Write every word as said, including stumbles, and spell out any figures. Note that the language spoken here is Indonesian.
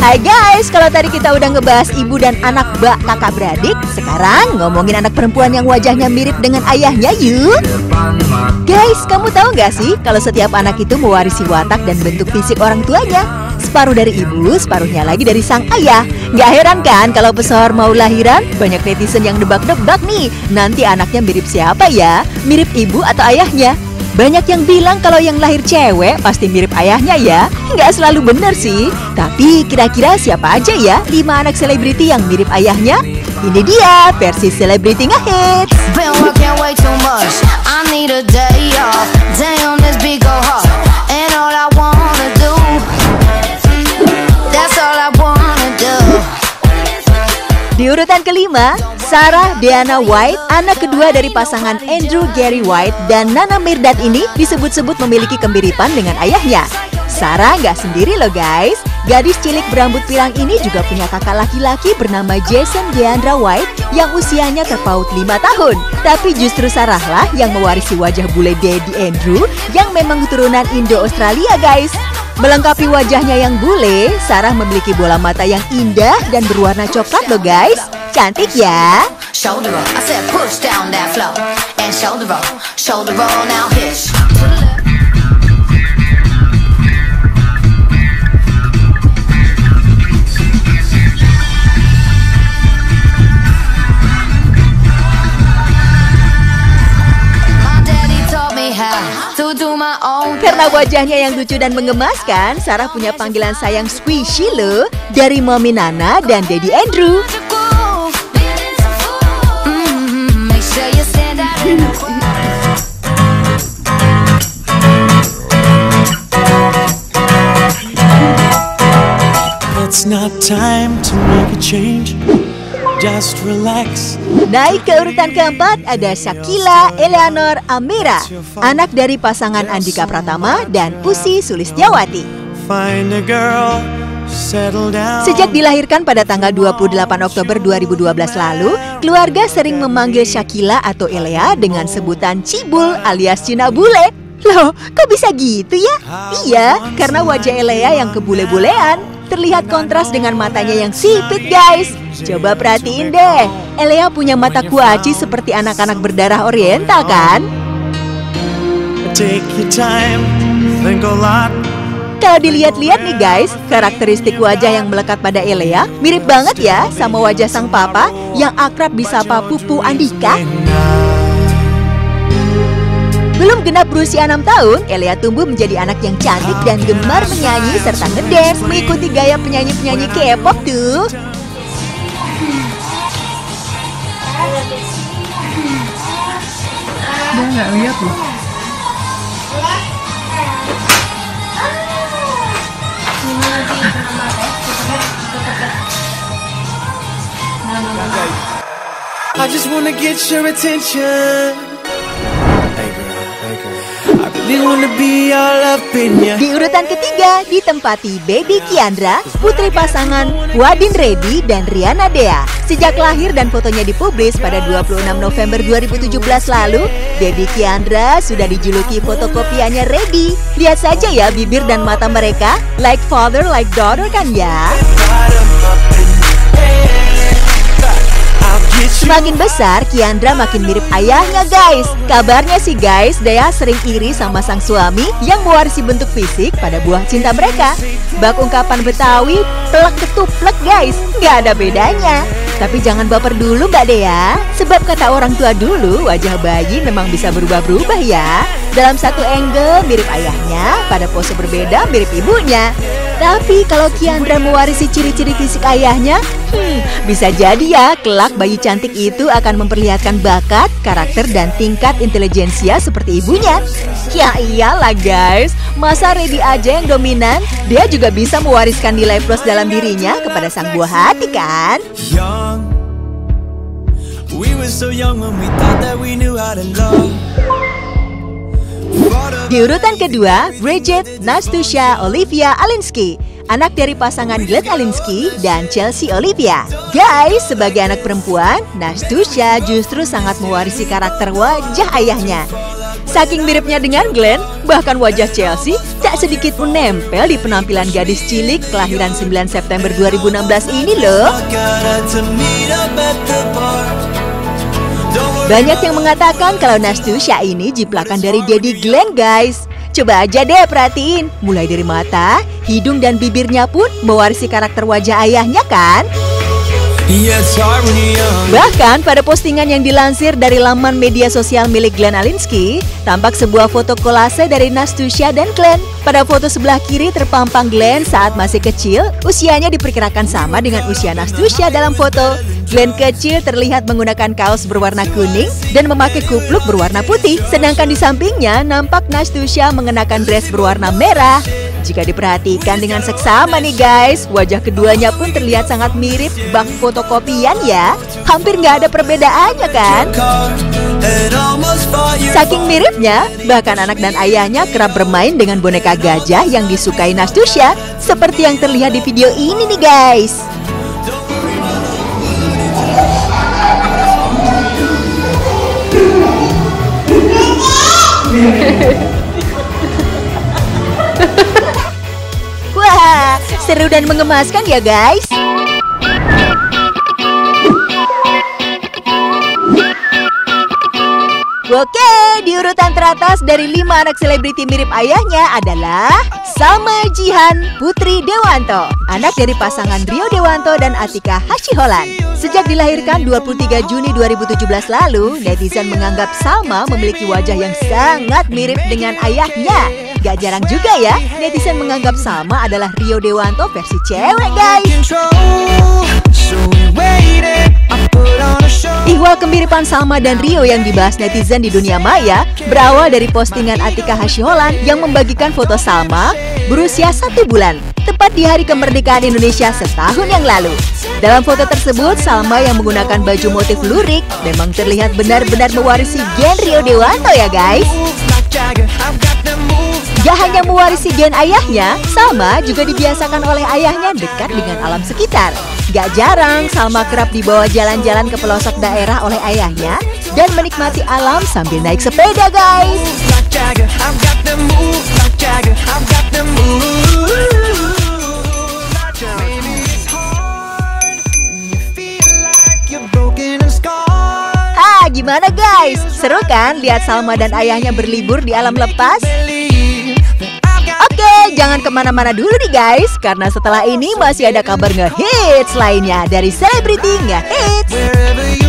Hai guys, kalau tadi kita udah ngebahas ibu dan anak bak kakak beradik, sekarang ngomongin anak perempuan yang wajahnya mirip dengan ayahnya yuk. Guys, kamu tahu gak sih kalau setiap anak itu mewarisi watak dan bentuk fisik orang tuanya? Separuh dari ibu, separuhnya lagi dari sang ayah. Gak heran kan kalau pesohor mau lahiran, banyak netizen yang nebak-nebak nih, nanti anaknya mirip siapa ya? Mirip ibu atau ayahnya? Banyak yang bilang kalau yang lahir cewek pasti mirip ayahnya ya. Nggak selalu benar sih. Tapi kira-kira siapa aja ya lima anak selebriti yang mirip ayahnya? Ini dia versi selebriti ngehits. Di urutan kelima, Sarah Deanna White, anak kedua dari pasangan Andrew Gary White dan Nana Mirdad ini disebut-sebut memiliki kemiripan dengan ayahnya. Sarah nggak sendiri loh guys, gadis cilik berambut pirang ini juga punya kakak laki-laki bernama Jason Deandra White yang usianya terpaut lima tahun. Tapi justru Sarah lah yang mewarisi wajah bule Daddy Andrew yang memang keturunan Indo-Australia guys. Melengkapi wajahnya yang bule, Sarah memiliki bola mata yang indah dan berwarna coklat loh guys. Cantik ya. Karena wajahnya yang lucu dan menggemaskan, Sarah punya panggilan sayang Squishy loh dari Mommy Nana dan Daddy Andrew. It's not time to make a change. Just relax. Naik ke urutan keempat ada Shakila Eleanor Amira, anak dari pasangan Andika Pratama dan Ussy Sulistyawati. Find a girl, settle down. Sejak dilahirkan pada tanggal dua puluh delapan Oktober dua ribu dua belas lalu, keluarga sering memanggil Shakila atau Elea dengan sebutan Cibul alias Cina Bule. Loh, kok bisa gitu ya? Iya, karena wajah Elea yang kebule-bulean terlihat kontras dengan matanya yang sipit guys. Coba perhatiin deh, Elea punya mata kuaci seperti anak-anak berdarah Oriental kan? Take your time, think a lot. Kalau dilihat-lihat nih guys, karakteristik wajah yang melekat pada Elea mirip banget ya sama wajah sang papa yang akrab disapa Pupu Andika. Belum genap berusia enam tahun, Elea tumbuh menjadi anak yang cantik dan gemar menyanyi serta ngedance mengikuti gaya penyanyi-penyanyi K-pop tuh. Dia nggak lihat loh. I just wanna get your attention. Di urutan ketiga ditempati Baby Kiandra, putri pasangan Wadin Reddy dan Riana Dea. Sejak lahir dan fotonya dipublis pada dua puluh enam November dua ribu tujuh belas lalu, Baby Kiandra sudah dijuluki fotokopiannya Reddy. Lihat saja ya bibir dan mata mereka, like father like daughter kan ya. Semakin besar, Kiandra makin mirip ayahnya guys. Kabarnya sih guys, Dea sering iri sama sang suami yang mewarisi bentuk fisik pada buah cinta mereka. Bak ungkapan Betawi, plek ketuplek guys, gak ada bedanya. Tapi jangan baper dulu Mbak Dea, sebab kata orang tua dulu, wajah bayi memang bisa berubah-berubah ya. Dalam satu angle mirip ayahnya, pada pose berbeda mirip ibunya. Tapi kalau Kiandra mewarisi ciri-ciri fisik ayahnya, hmm, bisa jadi ya kelak bayi cantik itu akan memperlihatkan bakat, karakter, dan tingkat intelijensia seperti ibunya. Ya iyalah guys, masa Reddy aja yang dominan, dia juga bisa mewariskan nilai plus dalam dirinya kepada sang buah hati kan? Young, we were so young when we thought that we knew how to love. Di urutan kedua, Bridget Nastusha Olivia Alinsky, anak dari pasangan Glenn Alinsky dan Chelsea Olivia. Guys, sebagai anak perempuan, Nastusha justru sangat mewarisi karakter wajah ayahnya. Saking miripnya dengan Glenn, Bahkan wajah Chelsea tak sedikit pun nempel di penampilan gadis cilik kelahiran sembilan September dua ribu enam belas ini loh. Banyak yang mengatakan kalau Nastusha ini jiplakan dari Daddy Glenn guys. Coba aja deh perhatiin, mulai dari mata, hidung dan bibirnya pun mewarisi karakter wajah ayahnya kan? Bahkan pada postingan yang dilansir dari laman media sosial milik Glenn Alinsky, tampak sebuah foto kolase dari Nastusha dan Glenn. Pada foto sebelah kiri terpampang Glenn saat masih kecil, usianya diperkirakan sama dengan usia Nastusha dalam foto. Glenn kecil terlihat menggunakan kaos berwarna kuning dan memakai kupluk berwarna putih, sedangkan di sampingnya nampak Nastusha mengenakan dress berwarna merah. Jika diperhatikan dengan seksama nih guys, wajah keduanya pun terlihat sangat mirip bak fotokopian ya. Hampir nggak ada perbedaannya kan? Saking miripnya, bahkan anak dan ayahnya kerap bermain dengan boneka gajah yang disukai Nastusha, seperti yang terlihat di video ini nih guys. Wah, seru dan mengemaskan ya guys. Oke, di urutan teratas dari lima anak selebriti mirip ayahnya adalah Salma Jihan Putri Dewanto, anak dari pasangan Rio Dewanto dan Atika Hasiholan. Sejak dilahirkan dua puluh tiga Juni dua ribu tujuh belas lalu, netizen menganggap Salma memiliki wajah yang sangat mirip dengan ayahnya. Gak jarang juga ya, netizen menganggap Salma adalah Rio Dewanto versi cewek guys. Ihwal kemiripan Salma dan Rio yang dibahas netizen di dunia maya berawal dari postingan Atika Hasiholan yang membagikan foto Salma berusia satu bulan, tepat di hari kemerdekaan Indonesia setahun yang lalu. Dalam foto tersebut, Salma yang menggunakan baju motif lurik memang terlihat benar-benar mewarisi gen Rio Dewanto ya guys. Gak hanya mewarisi gen ayahnya, Salma juga dibiasakan oleh ayahnya dekat dengan alam sekitar. Gak jarang, Salma kerap dibawa jalan-jalan ke pelosok daerah oleh ayahnya dan menikmati alam sambil naik sepeda guys. Ah, gimana guys? Seru kan lihat Salma dan ayahnya berlibur di alam lepas? Oke, jangan kemana-mana dulu nih guys, karena setelah ini masih ada kabar ngehits lainnya dari selebriti ngehits.